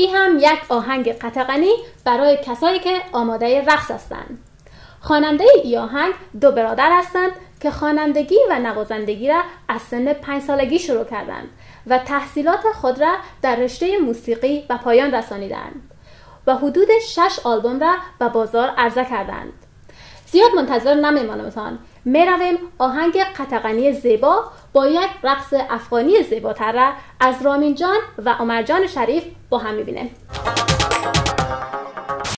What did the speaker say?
این هم یک آهنگ قطغنی برای کسایی که آماده رقص هستند. خواننده ای آهنگ دو برادر هستند که خوانندگی و نوازندگی را از سن 5 سالگی شروع کردند و تحصیلات خود را در رشته موسیقی به پایان رسانیدند و حدود 6 آلبوم را به بازار عرضه کردند. زیاد منتظر نمیمانمتان، میرویم آهنگ قطغنی زیبا با یک رقص افغانی زیباتر را از رامین جان و عمر جان شریف با هم میبینیم.